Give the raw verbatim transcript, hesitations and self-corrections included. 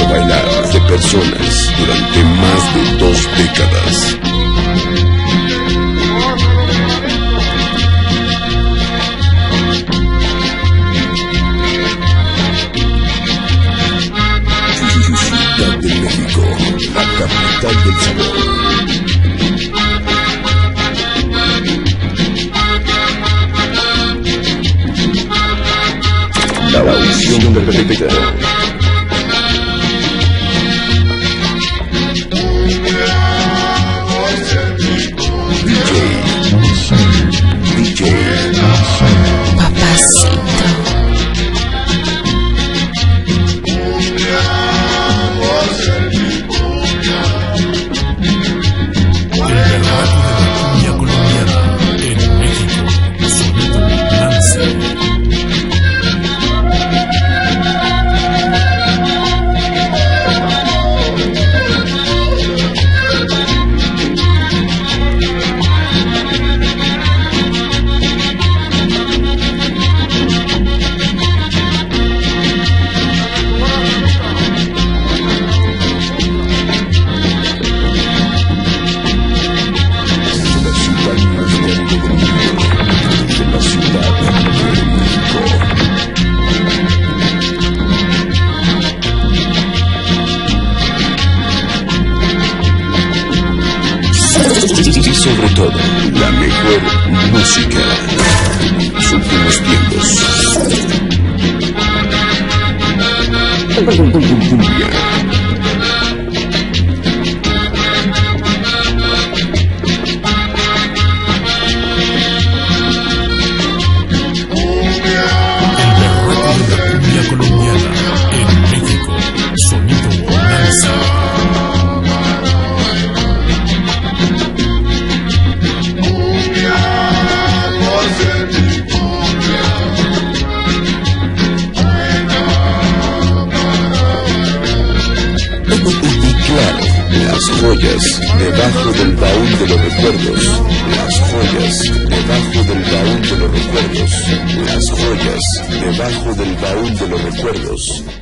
hecho bailar de personas durante más de dos décadas. Ciudad de México, la capital del sabor. La audición perfecta. D J, D J, Papacito. El berraco de la cumbia colombiana en México, sonido Nancy. Y sobre todo, la mejor música de los últimos tiempos. Cumbia. Las joyas debajo del baúl de los recuerdos. Las joyas debajo del baúl de los recuerdos. Las joyas debajo del baúl de los recuerdos.